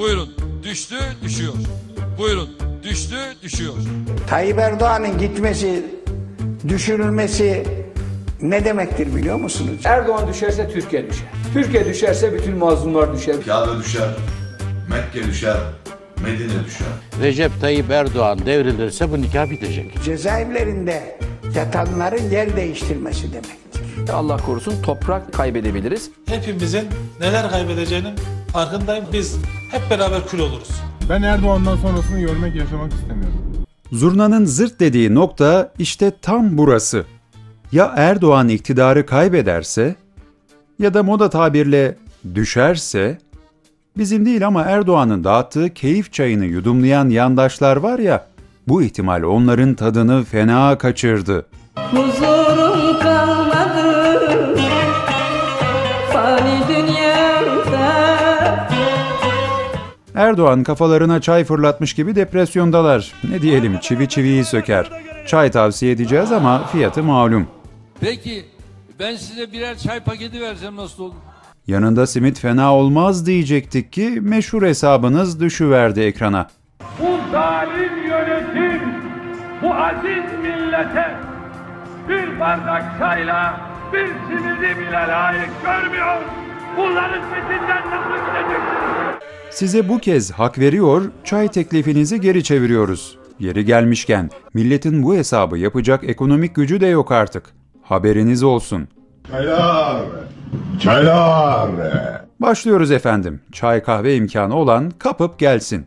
Buyurun. Düştü, düşüyor. Buyurun. Düştü, düşüyor. Tayyip Erdoğan'ın gitmesi, düşürülmesi ne demektir biliyor musunuz? Erdoğan düşerse Türkiye düşer. Türkiye düşerse bütün mazlumlar düşer. Kabe düşer, Mekke düşer, Medine düşer. Recep Tayyip Erdoğan devrilirse bu nikah bitecek. Cezaevlerinde yatanların yer değiştirmesi demektir. Allah korusun toprak kaybedebiliriz. Hepimizin neler kaybedeceğinin farkındayım. Biz hep beraber kül oluruz. Ben Erdoğan'dan sonrasını görmek, yaşamak istemiyorum. Zurnanın zırt dediği nokta işte tam burası. Ya Erdoğan iktidarı kaybederse ya da moda tabirle düşerse, bizim değil ama Erdoğan'ın dağıttığı keyif çayını yudumlayan yandaşlar var ya, bu ihtimal onların tadını fena kaçırdı. Huzurum kalmadı fani dünyada. Erdoğan kafalarına çay fırlatmış gibi depresyondalar. Ne diyelim, çivi çiviyi söker. Çay tavsiye edeceğiz ama fiyatı malum. Peki ben size birer çay paketi versem nasıl olur? Yanında simit fena olmaz diyecektik ki meşhur hesabınız düşüverdi ekrana. Bu zalim yönetim bu aziz millete bir bardak çayla bir simidi bile layık görmüyor. Bunların peşinden nasıl gideceksiniz? Size bu kez hak veriyor, çay teklifinizi geri çeviriyoruz. Yeri gelmişken milletin bu hesabı yapacak ekonomik gücü de yok artık. Haberiniz olsun. Çaylar, çaylar. Başlıyoruz efendim. Çay kahve imkanı olan kapıp gelsin.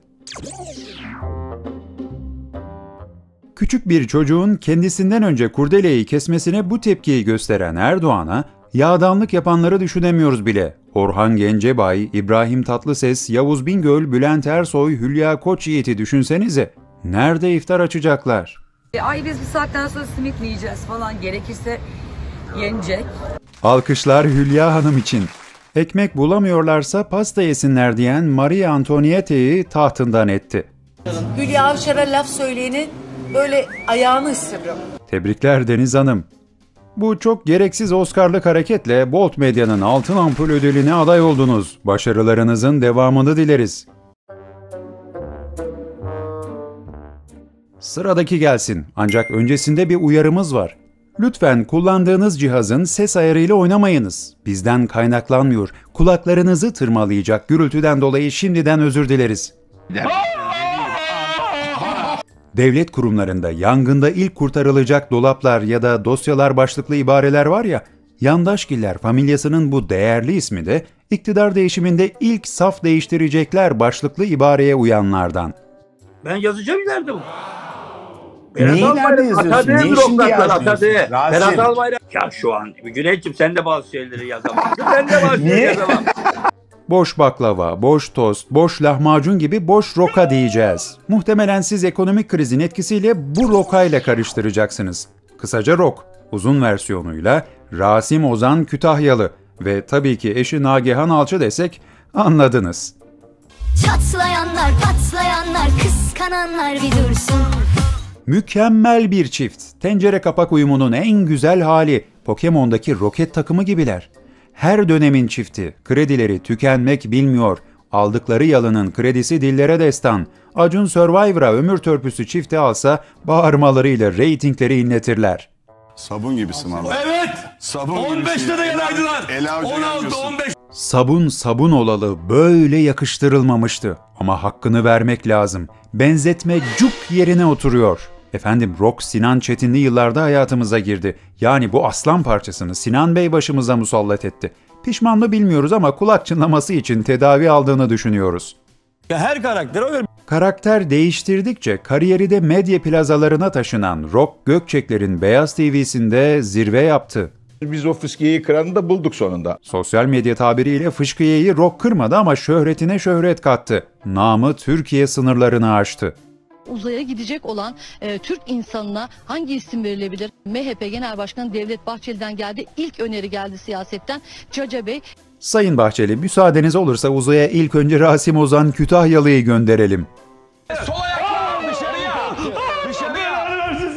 Küçük bir çocuğun kendisinden önce kurdeleyi kesmesine bu tepkiyi gösteren Erdoğan'a yağdanlık yapanları düşünemiyoruz bile. Orhan Gencebay, İbrahim Tatlıses, Yavuz Bingöl, Bülent Ersoy, Hülya Koçyiğit'i düşünsenize. Nerede iftar açacaklar? Ay biz bu saatten sonra simit mi yiyeceğiz falan, gerekirse yenecek. Alkışlar Hülya Hanım için. Ekmek bulamıyorlarsa pasta yesinler diyen Maria Antoniette'yi tahtından etti. Hülya Avşar'a laf söyleyeni böyle ayağını ısırırım. Tebrikler Deniz Hanım. Bu çok gereksiz Oscar'lık hareketle Bolt Medya'nın Altın Ampul ödülüne aday oldunuz. Başarılarınızın devamını dileriz. Sıradaki gelsin. Ancak öncesinde bir uyarımız var. Lütfen kullandığınız cihazın ses ayarıyla oynamayınız. Bizden kaynaklanmıyor. Kulaklarınızı tırmalayacak gürültüden dolayı şimdiden özür dileriz. Devlet kurumlarında yangında ilk kurtarılacak dolaplar ya da dosyalar başlıklı ibareler var ya, Yandaşgiller familyasının bu değerli ismi de iktidar değişiminde ilk saf değiştirecekler başlıklı ibareye uyanlardan. Ben yazacağım ileride bu. Neylerde yazıyorsun? Ne şimdi yazıyorsun? Berat Albayrak. Ya şu an Güneyciğim sen de bazı şeyleri yazamazsın. Ben de bazı şeyleri yazamam. Boş baklava, boş tost, boş lahmacun gibi boş roka diyeceğiz. Muhtemelen siz ekonomik krizin etkisiyle bu rokayla karıştıracaksınız. Kısaca rok, uzun versiyonuyla Rasim Ozan Kütahyalı ve tabii ki eşi Nagihan Alçı desek anladınız. Çatlayanlar, patlayanlar, kıskananlar bir dursun. Mükemmel bir çift. Tencere kapak uyumunun en güzel hali. Pokemon'daki roket takımı gibiler. Her dönemin çifti. Kredileri tükenmek bilmiyor. Aldıkları yalının kredisi dillere destan. Acun Survivor'a ömür törpüsü çifti alsa bağırmalarıyla reytingleri inletirler. Sabun gibisin valla. Evet. Sabun 15'te de yanaydılar. 16, 15. Sabun olalı böyle yakıştırılmamıştı. Ama hakkını vermek lazım. Benzetme cuk yerine oturuyor. Efendim rock Sinan Çetinli yıllarda hayatımıza girdi. Yani bu aslan parçasını Sinan Bey başımıza musallat etti. Pişman mı bilmiyoruz ama kulak çınlaması için tedavi aldığını düşünüyoruz. Ya her karakter öyle. Karakter değiştirdikçe kariyeri de medya plazalarına taşınan Rock Gökçekler'in Beyaz TV'sinde zirve yaptı. Biz o fıskiyeyi kıranı da bulduk sonunda. Sosyal medya tabiriyle fışkıyeyi rock kırmadı ama şöhretine şöhret kattı. Namı Türkiye sınırlarını aştı. Uzaya gidecek olan Türk insanına hangi isim verilebilir? MHP Genel Başkanı Devlet Bahçeli'den geldi. İlk öneri geldi siyasetten. Caca Bey. Sayın Bahçeli, müsaadeniz olursa uzaya ilk önce Rasim Ozan Kütahyalı'yı gönderelim. Sol ayakla dışarıya. Dışarıya.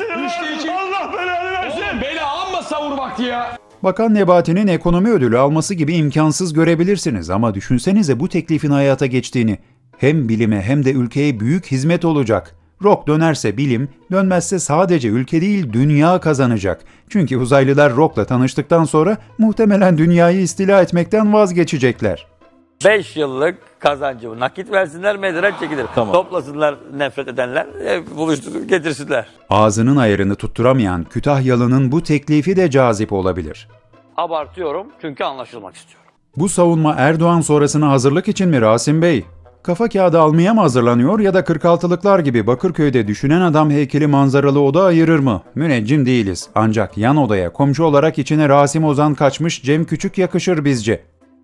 Allah belanı versin. Beni amma savur vakti ya. Bakan Nebati'nin ekonomi ödülü alması gibi imkansız görebilirsiniz ama düşünsenize bu teklifin hayata geçtiğini. Hem bilime hem de ülkeye büyük hizmet olacak. Rock dönerse bilim, dönmezse sadece ülke değil dünya kazanacak. Çünkü uzaylılar Rock'la tanıştıktan sonra muhtemelen dünyayı istila etmekten vazgeçecekler. 5 yıllık kazancımı nakit versinler, meydan çekilir. Toplasınlar nefret edenler, buluşturup getirsinler. Ağzının ayarını tutturamayan Kütahyalı'nın bu teklifi de cazip olabilir. Abartıyorum çünkü anlaşılmak istiyorum. Bu savunma Erdoğan sonrasına hazırlık için mi Rasim Bey? Kafa kağıdı almaya mı hazırlanıyor ya da 46'lıklar gibi Bakırköy'de düşünen adam heykeli manzaralı oda ayırır mı? Müneccim değiliz. Ancak yan odaya komşu olarak içine Rasim Ozan kaçmış Cem Küçük yakışır bizce.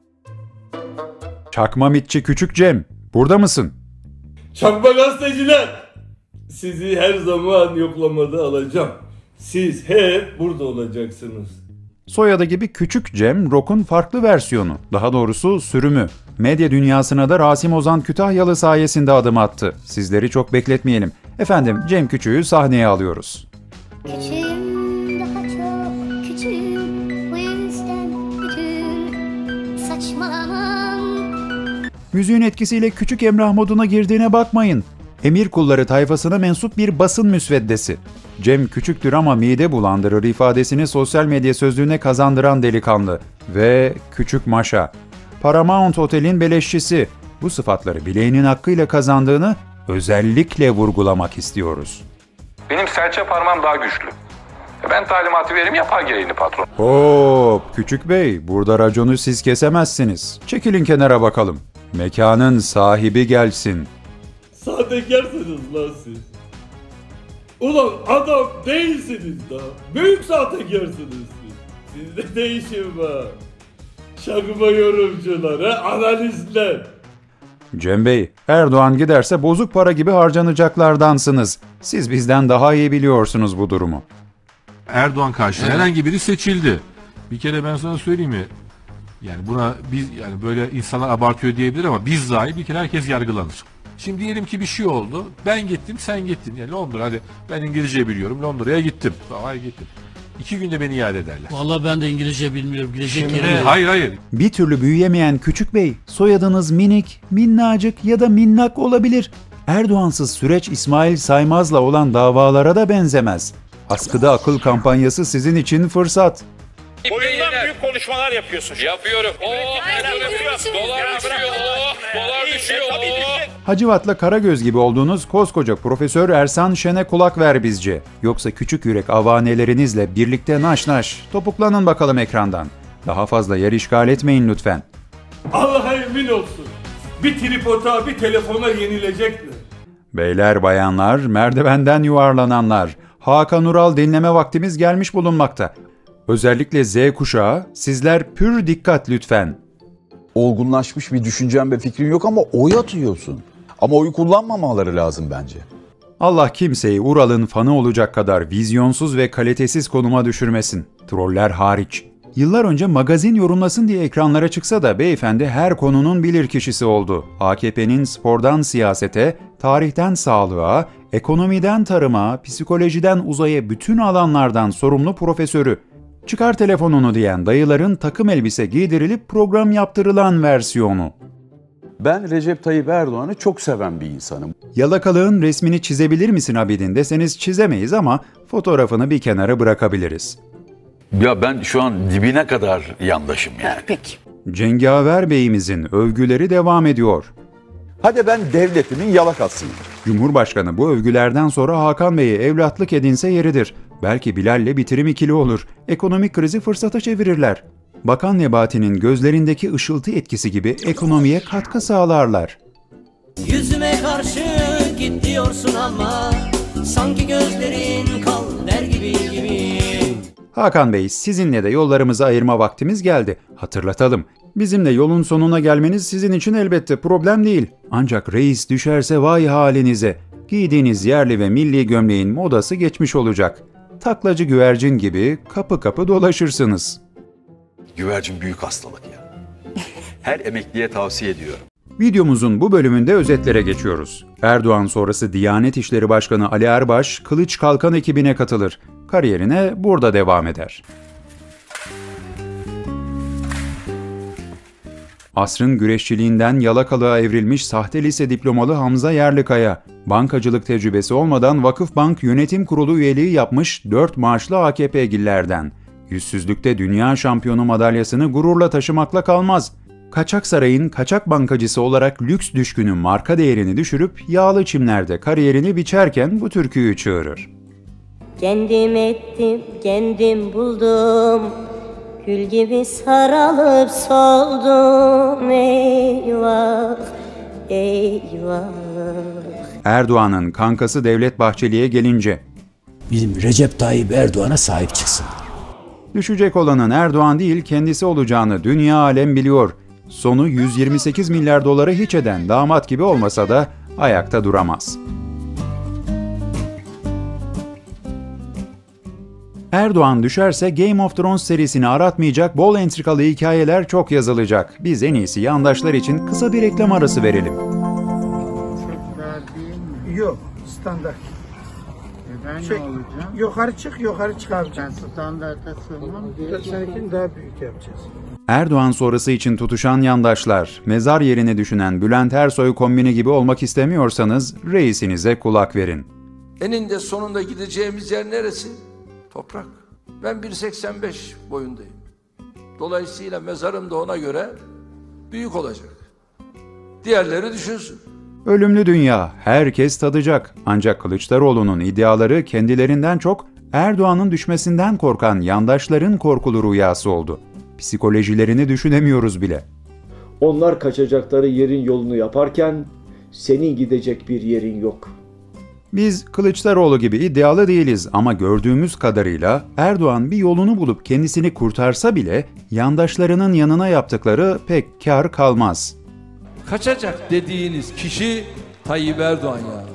Çakma mitçi Küçük Cem, burada mısın? Çakma gazeteciler! Sizi her zaman yoklamada alacağım. Siz hep burada olacaksınız. Soyadı gibi Küçük Cem, rock'un farklı versiyonu, daha doğrusu sürümü. Medya dünyasına da Rasim Ozan Kütahyalı sayesinde adım attı. Sizleri çok bekletmeyelim. Efendim Cem Küçük'ü sahneye alıyoruz. Küçüğüm, daha çok küçüğüm, bu yüzden bütün saçmalamam. Müziğin etkisiyle Küçük Emrah moduna girdiğine bakmayın. Emir kulları tayfasına mensup bir basın müsveddesi. Cem küçüktür ama mide bulandırır ifadesini sosyal medya sözlüğüne kazandıran delikanlı. Ve Küçük Maşa. Paramount Otel'in beleşçisi. Bu sıfatları bileğinin hakkıyla kazandığını özellikle vurgulamak istiyoruz. Benim serçe parmağım daha güçlü. Ben talimatı vereyim, yapar gereğini patron. Hop Küçük Bey, burada raconu siz kesemezsiniz. Çekilin kenara bakalım. Mekanın sahibi gelsin. Sahtekarsınız lan siz. Ulan adam değilsiniz daha. Büyük sahtekarsınız siz. Sizde değişim var. Şakma yorumcuları, analistler. Cem Bey, Erdoğan giderse bozuk para gibi harcanacaklardansınız. Siz bizden daha iyi biliyorsunuz bu durumu. Erdoğan karşısında herhangi biri seçildi. Bir kere ben sana söyleyeyim mi? Yani buna biz yani böyle insanlar abartıyor diyebilir ama biz dahi bir kere herkes yargılanır. Şimdi diyelim ki bir şey oldu. Ben gittim, sen gittin. Yani Londra, hadi ben İngilizce biliyorum. Londra'ya gittim. Vay gittim. 2 günde beni iade ederler. Vallahi ben de İngilizce bilmiyorum. Gidecek Şimdi, yerim yok. hayır. Bir türlü büyüyemeyen Küçük Bey, soyadınız minik, minnacık ya da minnak olabilir. Erdoğansız süreç İsmail Saymaz'la olan davalara da benzemez. Askıda akıl kampanyası sizin için fırsat. Boyundan büyük konuşmalar yapıyorsun. Yapıyorum. Dolar düşüyor. Hacivat'la Karagöz gibi olduğunuz koskoca Profesör Ersan Şen'e kulak ver bizce. Yoksa küçük yürek avanelerinizle birlikte naş naş topuklanın bakalım ekrandan. Daha fazla yer işgal etmeyin lütfen. Allah'a emin olsun. Bir tripota, bir telefona yenilecekler. Beyler bayanlar, merdivenden yuvarlananlar. Hakan Ural dinleme vaktimiz gelmiş bulunmakta. Özellikle Z kuşağı, sizler pür dikkat lütfen. Olgunlaşmış bir düşüncen ve fikrin yok ama oy atıyorsun. Ama oyu kullanmamaları lazım bence. Allah kimseyi Ural'ın fanı olacak kadar vizyonsuz ve kalitesiz konuma düşürmesin. Troller hariç. Yıllar önce magazin yorumlasın diye ekranlara çıksa da beyefendi her konunun bilirkişisi oldu. AKP'nin spordan siyasete, tarihten sağlığa, ekonomiden tarıma, psikolojiden uzaya bütün alanlardan sorumlu profesörü. Çıkar telefonunu diyen dayıların takım elbise giydirilip program yaptırılan versiyonu. Ben Recep Tayyip Erdoğan'ı çok seven bir insanım. Yalakalığın resmini çizebilir misin Abidin deseniz çizemeyiz ama fotoğrafını bir kenara bırakabiliriz. Ya ben şu an dibine kadar yandaşım yani. Peki. Cengaver Bey'imizin övgüleri devam ediyor. Hadi ben devletimin yalakasıyım. Cumhurbaşkanı bu övgülerden sonra Hakan Bey'i evlatlık edinse yeridir. Belki Bilal'le bitirim ikili olur. Ekonomik krizi fırsata çevirirler. Bakan Nebati'nin gözlerindeki ışıltı etkisi gibi ekonomiye katkı sağlarlar. Yüzüme karşı git diyorsun ama sanki gözlerin kal der gibi. Hakan Bey, sizinle de yollarımızı ayırma vaktimiz geldi. Hatırlatalım. Bizimle yolun sonuna gelmeniz sizin için elbette problem değil. Ancak reis düşerse vay halinize. Giydiğiniz yerli ve milli gömleğin modası geçmiş olacak. Taklacı güvercin gibi kapı kapı dolaşırsınız. Güvercin büyük hastalık ya. Her emekliye tavsiye ediyorum. Videomuzun bu bölümünde özetlere geçiyoruz. Erdoğan sonrası Diyanet İşleri Başkanı Ali Erbaş, Kılıç Kalkan ekibine katılır. Kariyerine burada devam eder. Asrın güreşçiliğinden yalakalığa evrilmiş sahte lise diplomalı Hamza Yerlikaya, bankacılık tecrübesi olmadan Vakıfbank Yönetim Kurulu üyeliği yapmış 4 maaşlı AKP'gillerden. Yüzsüzlükte dünya şampiyonu madalyasını gururla taşımakla kalmaz. Kaçak sarayın kaçak bankacısı olarak lüks düşkünün marka değerini düşürüp yağlı çimlerde kariyerini biçerken bu türküyü çığırır. Kendim ettim, kendim buldum, gül gibi saralıp soldum, eyvah, eyvah. Erdoğan'ın kankası Devlet Bahçeli'ye gelince, bizim Recep Tayyip Erdoğan'a sahip çıksın. Düşecek olanın Erdoğan değil kendisi olacağını dünya alem biliyor. Sonu 128 milyar doları hiç eden damat gibi olmasa da ayakta duramaz. Erdoğan düşerse Game of Thrones serisini aratmayacak bol entrikalı hikayeler çok yazılacak. Biz en iyisi yandaşlar için kısa bir reklam arası verelim. Yok, standart. Ben Çek, ne olacağım? yukarı çıkaracağız. Ben standarta sığmam. Seninkini daha büyük yapacağız. Erdoğan sonrası için tutuşan yandaşlar, mezar yerine düşünen Bülent Ersoy kombini gibi olmak istemiyorsanız reisinize kulak verin. Eninde sonunda gideceğimiz yer neresi? Toprak. Ben 1.85 boyundayım. Dolayısıyla mezarım da ona göre büyük olacak. Diğerleri düşünsün. Ölümlü dünya, herkes tadacak. Ancak Kılıçdaroğlu'nun iddiaları kendilerinden çok Erdoğan'ın düşmesinden korkan yandaşların korkulu rüyası oldu. Psikolojilerini düşünemiyoruz bile. Onlar kaçacakları yerin yolunu yaparken senin gidecek bir yerin yok. Biz Kılıçdaroğlu gibi iddialı değiliz ama gördüğümüz kadarıyla Erdoğan bir yolunu bulup kendisini kurtarsa bile yandaşlarının yanına yaptıkları pek kâr kalmaz. Kaçacak dediğiniz kişi Tayyip Erdoğan ya.